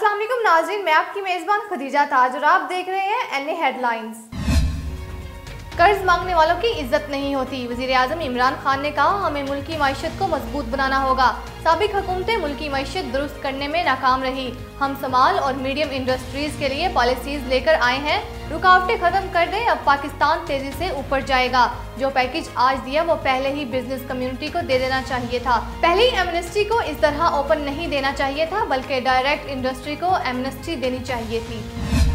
अस्सलाम वालेकुम नाज़रीन, मैं आपकी मेज़बान खदीजा ताज और आप देख रहे हैं एनए हेडलाइंस। कर्ज मांगने वालों की इज्जत नहीं होती। वज़ीर आज़म इमरान खान ने कहा, हमें मुल्की मईशत को मजबूत बनाना होगा। साबिक हुकूमतें मुल्की मईशत दुरुस्त करने में नाकाम रही। हम स्मॉल और मीडियम इंडस्ट्रीज के लिए पॉलिसीज लेकर आए हैं। रुकावटें खत्म कर दें, अब पाकिस्तान तेजी से ऊपर जाएगा। जो पैकेज आज दिया वो पहले ही बिजनेस कम्युनिटी को दे देना चाहिए था। पहले ही एमनेस्टी को इस तरह ओपन नहीं देना चाहिए था, बल्कि डायरेक्ट इंडस्ट्री को एमनेस्टी देनी चाहिए थी।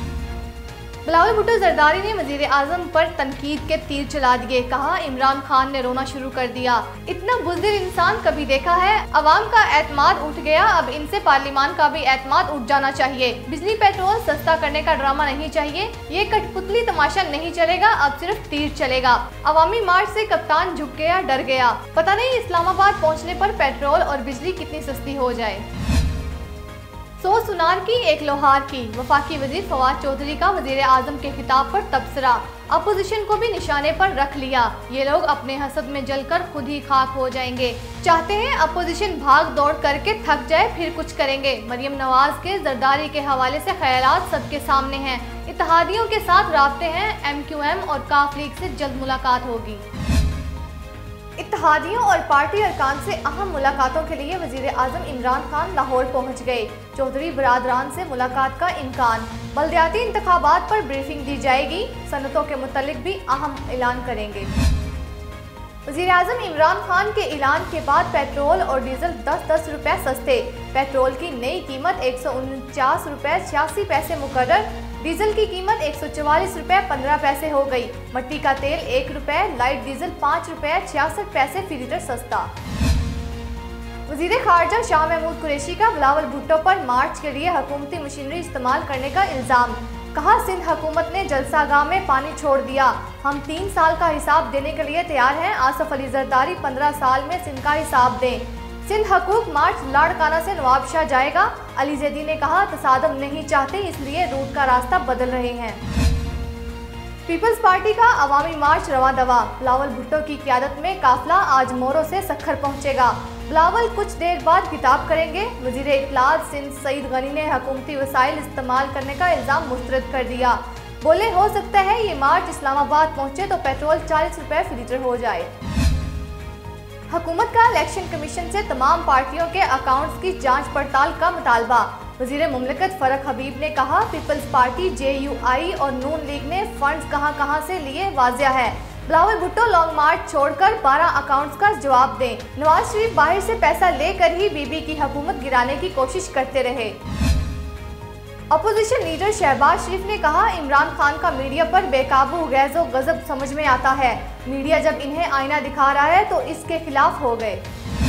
बिलावल भुट्टो जरदारी ने वजीर आजम पर तनकीद के तीर चला दिए। कहा, इमरान खान ने रोना शुरू कर दिया। इतना बुज़दिल इंसान कभी देखा है? अवाम का एतमाद उठ गया, अब इनसे पार्लिमान का भी एतमाद उठ जाना चाहिए। बिजली पेट्रोल सस्ता करने का ड्रामा नहीं चाहिए। ये कठपुतली तमाशा नहीं चलेगा, अब सिर्फ तीर चलेगा। अवामी मार्च से कप्तान झुक गया, डर गया। पता नहीं इस्लामाबाद पहुँचने पर पेट्रोल और बिजली कितनी सस्ती हो जाए। 100 सुनार की एक लोहार की। वफाकी वजीर फवाद चौधरी का वजीर आजम के खिताब पर तबसरा। अपोजिशन को भी निशाने पर रख लिया। ये लोग अपने हसद में जलकर खुद ही खाक हो जाएंगे। चाहते हैं अपोजिशन भाग दौड़ करके थक जाए, फिर कुछ करेंगे। मरियम नवाज के जरदारी के हवाले से ख्यालात सबके सामने हैं। इत्तेहादियों के साथ राब्ते हैं। MQM और काफ लीग से जल्द मुलाकात होगी। इत्तेहादियों और पार्टी अरकान से अहम मुलाकातों के लिए वजीर आजम इमरान खान लाहौर पहुंच गए। चौधरी बरादरान से मुलाकात का इम्कान। बल्दियाती इंतखाबात पर ब्रीफिंग दी जाएगी। सनतों के मुतालिक भी अहम ऐलान करेंगे। वजीर आजम इमरान खान के ऐलान के बाद पेट्रोल और डीजल 10-10 रुपए सस्ते। पेट्रोल की नई कीमत 149 रुपए 86 पैसे मुकर्रर। डीजल की कीमत 144 रुपए 15 पैसे हो गई। मट्टी का तेल 1 रुपए, लाइट डीजल 5 रुपए 66 पैसे फी लीटर सस्ता। वजीर खारजा शाह महमूद कुरैशी का बिलावल भुट्टो पर मार्च के लिए हुकूमती मशीनरी इस्तेमाल करने का इल्जाम। कहा, सिंध हुकूमत ने जलसागाह में पानी छोड़ दिया। हम 3 साल का हिसाब देने के लिए तैयार हैं। आसफ अली जरदारी 15 साल में सिंध का हिसाब दें। सिंध हकूक मार्च लाड़काना से नवाबशाह जाएगा। अली जैदी ने कहा, तसादम नहीं चाहते, इसलिए रूट का रास्ता बदल रहे हैं। पीपल्स पार्टी का अवामी मार्च रवा दवा। बिलावल भुट्टो की क़यादत में काफिला आज मोरो से सक्खर पहुंचेगा। बिलावल कुछ देर बाद खिताब करेंगे। वजीर इत्तलात सिंध सईद गनी ने हुकूमती वसाइल इस्तेमाल करने का इल्जाम मुस्तरद कर दिया। बोले, हो सकता है ये मार्च इस्लामाबाद पहुंचे तो पेट्रोल 40 रुपए फी लीटर हो जाए। हुकूमत का इलेक्शन कमीशन से तमाम पार्टियों के अकाउंट्स की जांच पड़ताल का मुतालबा। वजीर मुमलिकत फरक हबीब ने कहा, पीपल्स पार्टी, JUI और नून लीग ने फंड्स कहां से लिए वाजिया है। बिलावल भुट्टो लॉन्ग मार्च छोड़कर 12 अकाउंट्स का जवाब दें। नवाज शरीफ बाहर से पैसा लेकर ही बीबी की हुकूमत गिराने की कोशिश करते रहे। अपोजिशन लीडर शहबाज शरीफ ने कहा, इमरान खान का मीडिया पर बेकाबू गैज़ो गज़ब समझ में आता है। मीडिया जब इन्हें आईना दिखा रहा है तो इसके खिलाफ हो गए।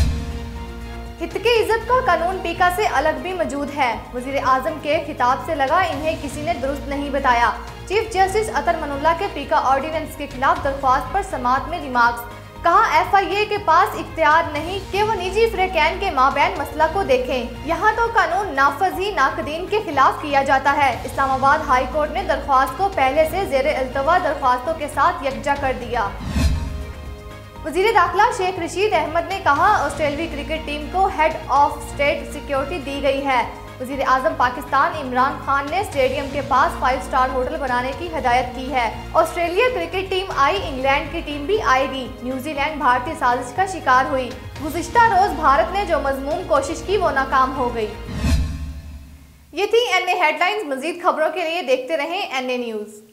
हित के इज्जत का कानून पीका से अलग भी मौजूद है। वजीर आजम के खिताब से लगा, इन्हें किसी ने दुरुस्त नहीं बताया। चीफ जस्टिस अतर मनुल्लाह के पीका ऑर्डिनेंस के खिलाफ दरख्वास्त पर समाअत में रिमार्क्स। कहा, FIA के पास इख्तियार नहीं कि वो निजी फ्रेकैन के माबैन मसला को देखें। यहाँ तो कानून नाफजी नाकदीन के खिलाफ किया जाता है। इस्लामाबाद हाई कोर्ट ने दरख्वास्त को पहले से ज़ेरे अल्तवा दरख्वास्तों के साथ यकजा कर दिया। वजीर दाखिला शेख रशीद अहमद ने कहा, ऑस्ट्रेलियाई क्रिकेट टीम को हेड ऑफ स्टेट सिक्योरिटी दी गई है। वजीर आजम पाकिस्तान इमरान खान ने स्टेडियम के पास 5 स्टार होटल बनाने की हिदायत की है। ऑस्ट्रेलिया क्रिकेट टीम आई, इंग्लैंड की टीम भी आएगी। न्यूजीलैंड भारतीय साजिश का शिकार हुई। गुज़िश्ता रोज भारत ने जो मजमूम कोशिश की वो नाकाम हो गई। ये थी एनए हेडलाइंस। मजीद खबरों के लिए देखते रहें एनए न्यूज़।